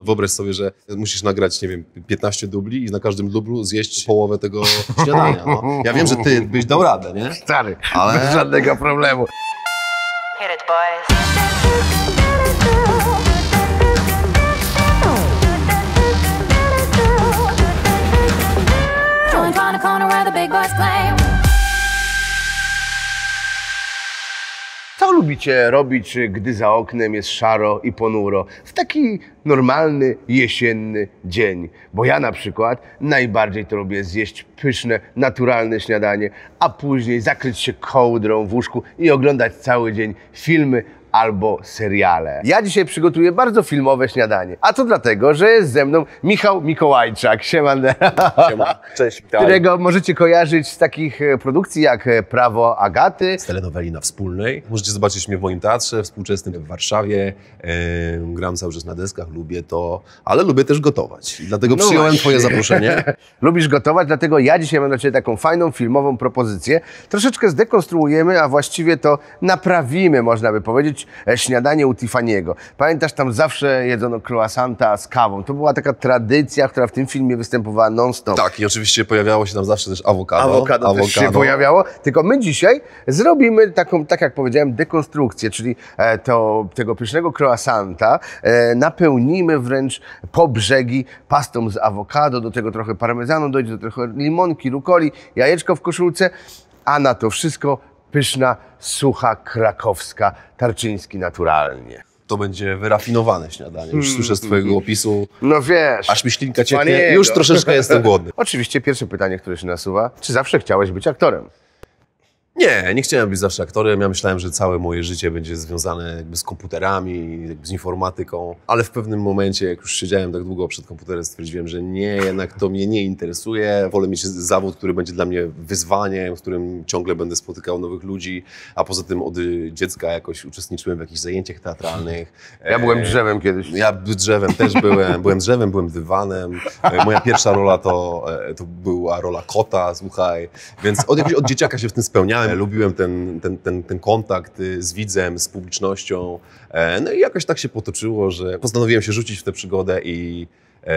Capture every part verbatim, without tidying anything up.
Wyobraź sobie, że musisz nagrać, nie wiem, piętnaście dubli i na każdym dublu zjeść połowę tego śniadania. No. Ja wiem, że ty byś dał radę, nie? Stary, ale bez żadnego problemu. Hit it, boys. Co lubicie robić, gdy za oknem jest szaro i ponuro? W taki normalny, jesienny dzień. Bo ja na przykład najbardziej to lubię zjeść pyszne, naturalne śniadanie, a później zakryć się kołdrą w łóżku i oglądać cały dzień filmy albo seriale. Ja dzisiaj przygotuję bardzo filmowe śniadanie. A to dlatego, że jest ze mną Michał Mikołajczak. Siema. Siema. Cześć. Którego możecie kojarzyć z takich produkcji jak Prawo Agaty. Z telenoweli na Wspólnej. Możecie zobaczyć mnie w moim teatrze współczesnym w Warszawie. Ehm, gram cały czas na deskach, lubię to, ale lubię też gotować. I dlatego no przyjąłem właśnie. Twoje zaproszenie. Lubisz gotować, dlatego ja dzisiaj mam dla Ciebie taką fajną filmową propozycję. Troszeczkę zdekonstruujemy, a właściwie to naprawimy, można by powiedzieć, śniadanie u Tiffany'ego. Pamiętasz, tam zawsze jedzono croissanta z kawą. To była taka tradycja, która w tym filmie występowała non-stop. Tak, i oczywiście pojawiało się tam zawsze też awokado. Awokado, awokado też się pojawiało. Tylko my dzisiaj zrobimy taką, tak jak powiedziałem, dekonstrukcję, czyli e, to, tego pysznego croissanta e, napełnimy wręcz po brzegi pastą z awokado, do tego trochę parmezanu, dojdzie do trochę limonki, rukoli, jajeczko w koszulce, a na to wszystko pyszna, sucha, krakowska, Tarczyński naturalnie. To będzie wyrafinowane śniadanie. Już hmm. słyszę z Twojego opisu. No wiesz. Aż mi ślinka cieknie. Już troszeczkę jestem głodny. Oczywiście pierwsze pytanie, które się nasuwa. Czy zawsze chciałeś być aktorem? Nie, nie chciałem być zawsze aktorem. Ja myślałem, że całe moje życie będzie związane jakby z komputerami, jakby z informatyką. Ale w pewnym momencie, jak już siedziałem tak długo przed komputerem, stwierdziłem, że nie, jednak to mnie nie interesuje. Wolę mieć zawód, który będzie dla mnie wyzwaniem, w którym ciągle będę spotykał nowych ludzi. A poza tym od dziecka jakoś uczestniczyłem w jakichś zajęciach teatralnych. Ja byłem drzewem kiedyś. Ja drzewem też byłem. Byłem drzewem, byłem dywanem. Moja pierwsza rola to, to była rola kota, słuchaj. Więc od, jakoś od dzieciaka się w tym spełniałem. Lubiłem ten, ten, ten, ten kontakt z widzem, z publicznością. No i jakoś tak się potoczyło, że postanowiłem się rzucić w tę przygodę i,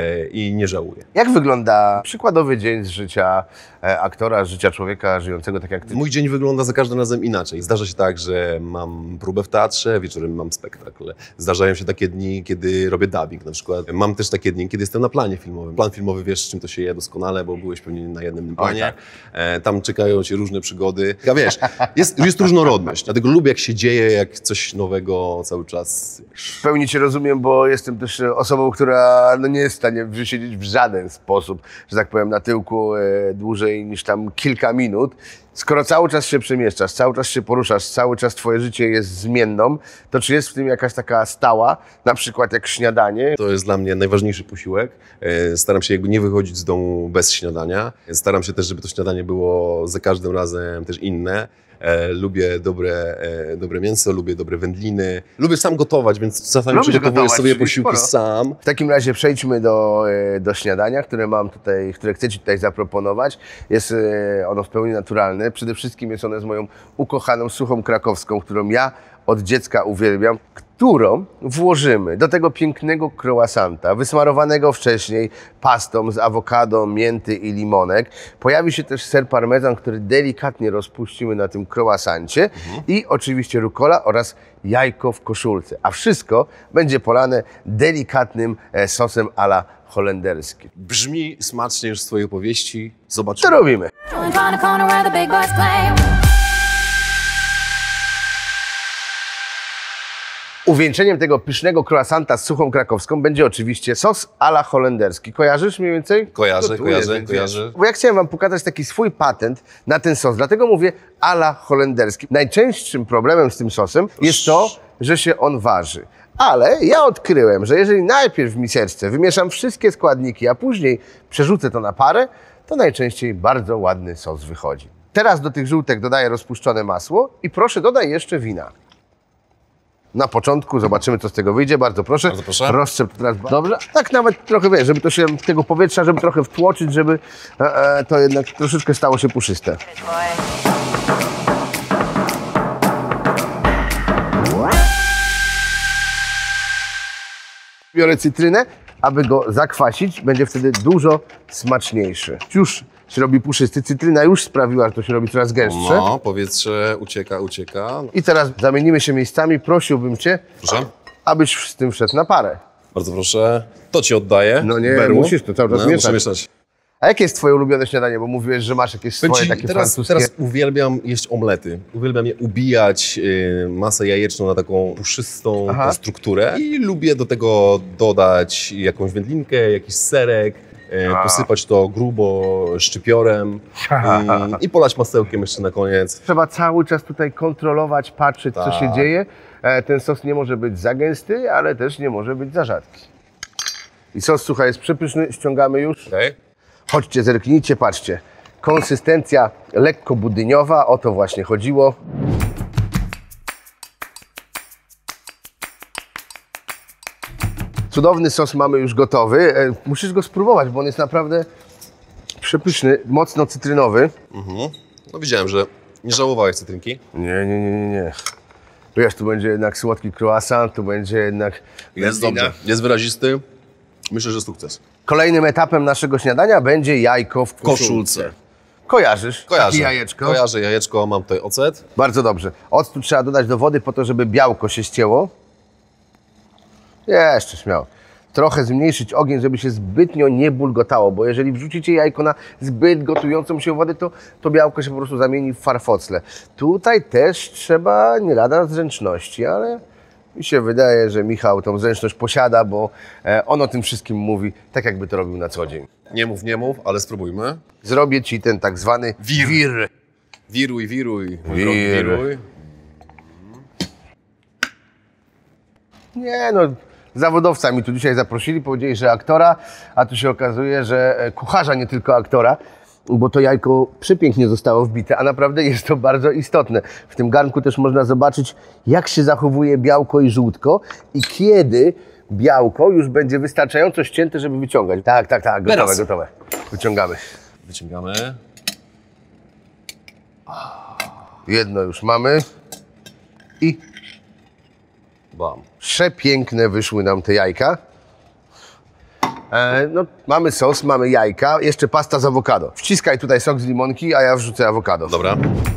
i nie żałuję. Jak wygląda przykładowy dzień z życia aktora, z życia człowieka żyjącego tak jak ty? Mój dzień wygląda za każdym razem inaczej. Zdarza się tak, że mam próbę w teatrze, wieczorem mam spektakl. Zdarzają się takie dni, kiedy robię dubbing na przykład. Mam też takie dni, kiedy jestem na planie filmowym. Plan filmowy, wiesz, z czym to się je doskonale, bo byłeś pewnie na jednym planie. Oj, tak. Tam czekają cię różne przygody. Ja wiesz, jest, jest różnorodność. Dlatego lubię, jak się dzieje, jak coś nowego cały czas. W pełni cię rozumiem, bo jestem też osobą, która no, nie jest w stanie wysiedzieć w żaden sposób, że tak powiem, na tyłku e, dłużej niż tam kilka minut. Skoro cały czas się przemieszczasz, cały czas się poruszasz, cały czas twoje życie jest zmienną, to czy jest w tym jakaś taka stała, na przykład jak śniadanie? To jest dla mnie najważniejszy posiłek. Staram się jakby nie wychodzić z domu bez śniadania. Staram się też, żeby to śniadanie było za każdym razem też inne. E, lubię dobre, e, dobre mięso, lubię dobre wędliny. Lubię sam gotować, więc czasami przygotowuję sobie posiłki sam. W takim razie przejdźmy do, do śniadania, które mam tutaj, które chcę Ci tutaj zaproponować. Jest ono w pełni naturalne. Przede wszystkim jest ono z moją ukochaną suchą krakowską, którą ja od dziecka uwielbiam, którą włożymy do tego pięknego croissanta, wysmarowanego wcześniej pastą z awokado, mięty i limonek. Pojawi się też ser parmezan, który delikatnie rozpuścimy na tym croissancie mhm. i oczywiście rukola oraz jajko w koszulce. A wszystko będzie polane delikatnym sosem a la holenderskim. Brzmi smacznie już z Twojej opowieści. Zobaczymy. Co robimy? Uwieńczeniem tego pysznego croissanta z suchą krakowską będzie oczywiście sos a la holenderski. Kojarzysz mniej więcej? Kojarzę, kojarzę, kojarzę. Bo ja chciałem Wam pokazać taki swój patent na ten sos, dlatego mówię a la holenderski. Najczęstszym problemem z tym sosem jest to, że się on waży. Ale ja odkryłem, że jeżeli najpierw w miseczce wymieszam wszystkie składniki, a później przerzucę to na parę, to najczęściej bardzo ładny sos wychodzi. Teraz do tych żółtek dodaję rozpuszczone masło i proszę dodaj jeszcze wina. Na początku zobaczymy, co z tego wyjdzie. Bardzo proszę. Bardzo proszę. Rozszczep teraz. Dobrze. Tak nawet trochę, wiesz, żeby to się tego powietrza, żeby trochę wtłoczyć, żeby e, e, to jednak troszeczkę stało się puszyste. Biorę cytrynę aby go zakwasić. Będzie wtedy dużo smaczniejszy. Już się robi puszysty. Cytryna już sprawiła, że to się robi coraz gęstsze. No, powietrze ucieka, ucieka. I teraz zamienimy się miejscami. Prosiłbym Cię, Proszę. abyś z tym wszedł na parę. Bardzo proszę. To ci oddaję. No nie, Beru. musisz to cały czas no, mieszać. muszę mieszać. A jakie jest Twoje ulubione śniadanie? Bo mówiłeś, że masz jakieś Powiem swoje ci, takie teraz, francuskie. teraz uwielbiam jeść omlety. Uwielbiam je ubijać y, masę jajeczną na taką puszystą Aha. strukturę i lubię do tego dodać jakąś wędlinkę, jakiś serek, y, posypać to grubo szczypiorem y, i polać masełkiem jeszcze na koniec. Trzeba cały czas tutaj kontrolować, patrzeć, co się Tak. dzieje. E, Ten sos nie może być za gęsty, ale też nie może być za rzadki. I sos, słuchaj, jest przepyszny. Ściągamy już. Okay. Chodźcie, zerknijcie, patrzcie. Konsystencja lekko budyniowa, o to właśnie chodziło. Cudowny sos mamy już gotowy. E, Musisz go spróbować, bo on jest naprawdę przepyszny, mocno cytrynowy. Mhm. No widziałem, że nie żałowałeś cytrynki. Nie, nie, nie, nie, nie. Wiesz, tu będzie jednak słodki croissant, tu będzie jednak... Jest wędlina. dobrze. Jest wyrazisty. Myślę, że sukces. Kolejnym etapem naszego śniadania będzie jajko w koszulce. Koszulce. Kojarzysz? Kojarzę. Takie jajeczko? Kojarzę jajeczko, mam tutaj ocet. Bardzo dobrze. Octu trzeba dodać do wody po to, żeby białko się ścięło. Jeszcze śmiało. Trochę zmniejszyć ogień, żeby się zbytnio nie bulgotało, bo jeżeli wrzucicie jajko na zbyt gotującą się wodę, to, to białko się po prostu zamieni w farfocle. Tutaj też trzeba nie lada zręczności, ale mi się wydaje, że Michał tą zręczność posiada, bo e, on o tym wszystkim mówi, tak jakby to robił na co dzień. Nie mów, nie mów, ale spróbujmy. Zrobię Ci ten tak zwany Wir. wir. Wiruj, wiruj. mój Wir. drogi, wiruj. Nie no, zawodowca mi tu dzisiaj zaprosili, powiedzieli, że aktora, a tu się okazuje, że e, kucharza, nie tylko aktora, bo to jajko przepięknie zostało wbite, a naprawdę jest to bardzo istotne. W tym garnku też można zobaczyć, jak się zachowuje białko i żółtko i kiedy białko już będzie wystarczająco ścięte, żeby wyciągać. Tak, tak, tak, gotowe, Teraz. gotowe. Wyciągamy. Wyciągamy. Jedno już mamy i Bam. przepiękne wyszły nam te jajka. E, no, mamy sos, mamy jajka, jeszcze pasta z awokado. Wciskaj tutaj sok z limonki, a ja wrzucę awokado. Dobra.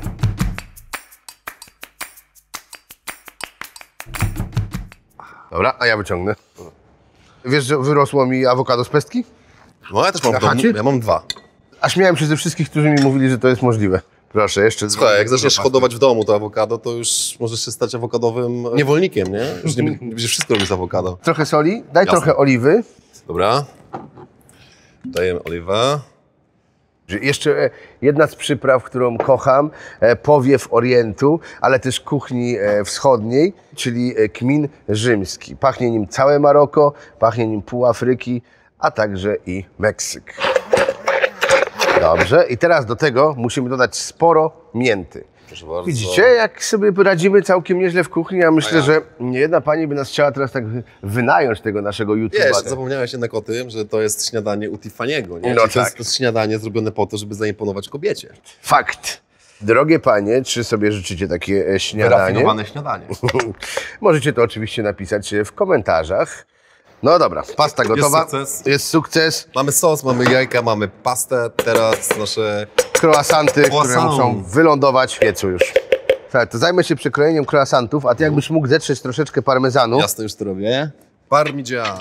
Dobra, a ja wyciągnę. Wiesz, że wyrosło mi awokado z pestki? No ja też mam w Na domu, chacie? ja mam dwa. A śmiałem się ze wszystkich, którzy mi mówili, że to jest możliwe. Proszę, jeszcze... Słuchaj, jak zaczniesz pasty. hodować w domu to awokado, to już możesz się stać awokadowym niewolnikiem, nie? Już nie, nie będziesz wszystko robić z awokado. Trochę soli, daj Jasne. trochę oliwy. Dobra. Dajemy oliwę. Jeszcze e, jedna z przypraw, którą kocham, e, powiew Orientu, ale też kuchni e, wschodniej, czyli e, kmin rzymski. Pachnie nim całe Maroko, pachnie nim pół Afryki, a także i Meksyk. Dobrze, i teraz do tego musimy dodać sporo mięty. Proszę bardzo. Widzicie, jak sobie radzimy całkiem nieźle w kuchni, a myślę, A ja. że nie jedna pani by nas chciała teraz tak wynająć tego naszego Wiesz, YouTube'a. zapomniałeś jednak o tym, że to jest śniadanie u Tiffany'ego, nie? No Czyli to, tak. jest, to jest śniadanie zrobione po to, żeby zaimponować kobiecie. Fakt. Drogie panie, czy sobie życzycie takie e, śniadanie? Wyrafinowane śniadanie. Możecie to oczywiście napisać w komentarzach. No dobra, pasta gotowa. sukces. Jest sukces. Mamy sos, mamy jajka, mamy pastę, teraz nasze... Croissanty, które Croissant. muszą wylądować w piecu już. Tak, to zajmę się przekrojeniem croissantów, a ty jakbyś mógł zetrzeć troszeczkę parmezanu. Jasne, już to robię. Parmigiano.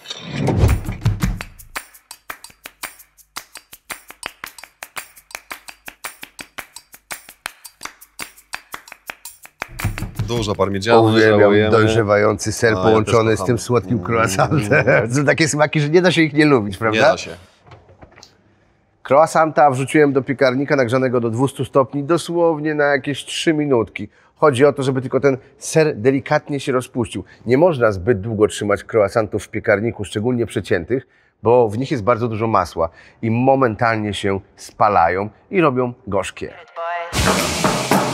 Dużo parmigiano, nie Uwielbiam żałujemy. dojrzewający ser A, ja połączony też z kocham. tym słodkim croissantem. To są takie smaki, że nie da się ich nie lubić, Nie prawda? da się. Croissanta wrzuciłem do piekarnika nagrzanego do dwustu stopni dosłownie na jakieś trzy minutki. Chodzi o to, żeby tylko ten ser delikatnie się rozpuścił. Nie można zbyt długo trzymać croissantów w piekarniku, szczególnie przeciętych, bo w nich jest bardzo dużo masła i momentalnie się spalają i robią gorzkie. Hit it, boys.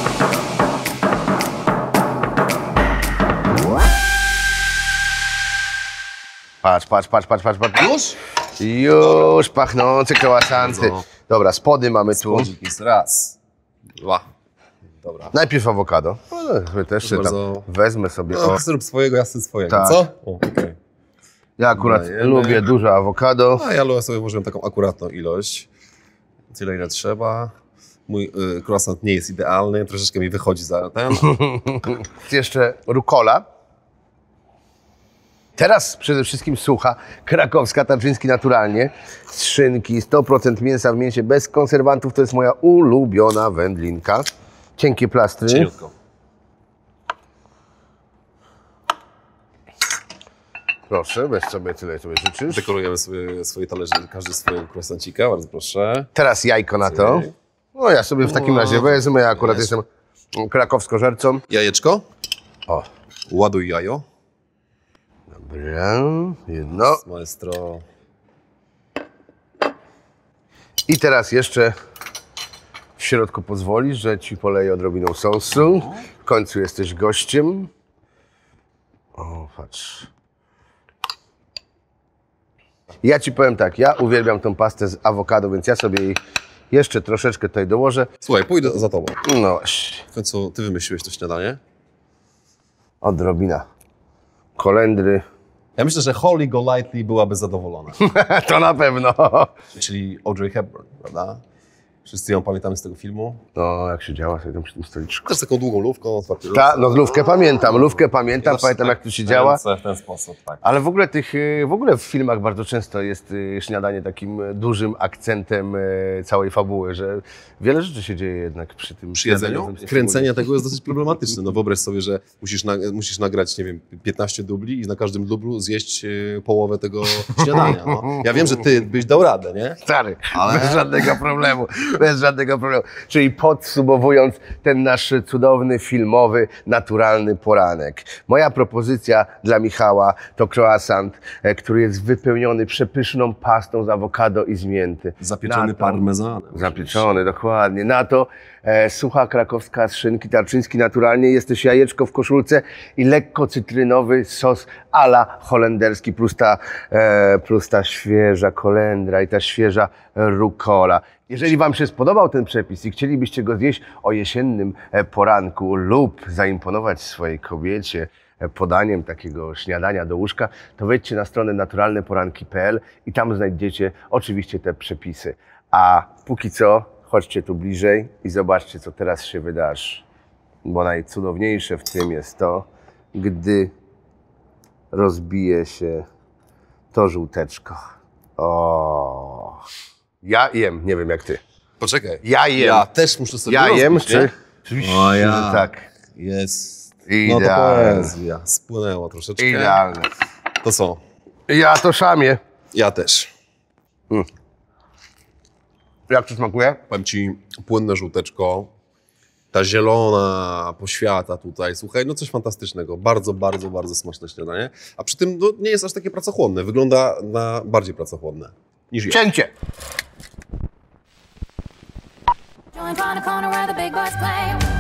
Patrz, patrz, patrz, patrz, patrz, patrz. Już? Już pachnące croissanty. Bardzo. Dobra, spody mamy tu. Spodzik jest raz, dwa. Dobra. Najpierw awokado. No, my też Proszę się tam bardzo. wezmę sobie. No, O. zrób swojego, ja sobie swojego, Tak. co? O, okej. Ja akurat Dajemy. lubię dużo awokado. A ja sobie włożyłem taką akuratną ilość. Tyle, ile trzeba. Mój y, croissant nie jest idealny, troszeczkę mi wychodzi za ten. Jest jeszcze rukola. Teraz przede wszystkim sucha, krakowska, tarczyński naturalnie, z szynki, sto procent mięsa w mięsie, bez konserwantów. To jest moja ulubiona wędlinka. Cienkie plastry. Cieniutko. Proszę, weź sobie tyle, sobie życzysz. Dekorujemy sobie swoje talerze, każdy swojego croissancika, bardzo proszę. Teraz jajko na to. No ja sobie w takim razie wezmę, ja akurat Jest. jestem krakowsko-żercą. Jajeczko. O, Ładuj jajo. dobra, jedno. Maestro. I teraz jeszcze w środku pozwolisz, że ci poleję odrobiną sosu. W końcu jesteś gościem. O, patrz. Ja ci powiem tak, ja uwielbiam tą pastę z awokado, więc ja sobie jej jeszcze troszeczkę tutaj dołożę. Słuchaj, pójdę za tobą. No właśnie, W końcu ty wymyśliłeś to śniadanie. odrobina kolendry. Ja myślę, że Holly Golightly byłaby zadowolona. To na pewno. Czyli Audrey Hepburn, prawda? Wszyscy ją pamiętamy z tego filmu. No, jak się działa sobie tam przy tym stoliczku. Też z taką długą lówką. Ta, no lówkę pamiętam, lówkę pamiętam, pamiętam jak tu się działa. W ten sposób, tak. Ale w ogóle, tych, w ogóle w filmach bardzo często jest y, śniadanie takim dużym akcentem y, całej fabuły, że wiele rzeczy się dzieje jednak przy tym Przy jedzeniu śniadaniowym kręcenie tego jest dosyć problematyczne. No wyobraź sobie, że musisz, na, musisz nagrać, nie wiem, piętnaście dubli i na każdym dublu zjeść y, połowę tego śniadania. No. Ja wiem, że ty byś dał radę, nie? Stary, Ale- bez żadnego problemu, bez żadnego problemu. Czyli podsumowując ten nasz cudowny, filmowy, naturalny poranek. Moja propozycja dla Michała to croissant, e, który jest wypełniony przepyszną pastą z awokado i z mięty. Zapieczony Na to- parmezanem. Zapieczony, dokładnie. Na to e, sucha krakowska z szynki, tarczyński naturalnie, jest też jajeczko w koszulce i lekko cytrynowy sos a la holenderski, plus ta, e, plus ta świeża kolendra i ta świeża rukola. Jeżeli Wam się spodobał ten przepis i chcielibyście go zjeść o jesiennym e, poranku lub zaimponować swojej kobiecie e, podaniem takiego śniadania do łóżka, to wejdźcie na stronę naturalne poranki kropka p l i tam znajdziecie oczywiście te przepisy. A póki co, chodźcie tu bliżej i zobaczcie, co teraz się wydarzy. Bo najcudowniejsze w tym jest to, gdy rozbije się to żółteczko. O, ja jem, nie wiem jak ty. Poczekaj. Ja jem. Ja też muszę sobie Ja jem, rozbić, czy? nie? Oczywiście, O ja. że tak. Jest. No to Idealne. poezja. Spłynęło troszeczkę. Idealne. To co? Ja to szamię. Ja też. Jak to smakuje? Powiem ci, płynne żółteczko, ta zielona poświata tutaj, słuchaj, no coś fantastycznego. Bardzo, bardzo, bardzo smaczne śniadanie. A przy tym no, nie jest aż takie pracochłonne. Wygląda na bardziej pracochłonne niż ja. Cięcie. Joint on the corner where the big boys play.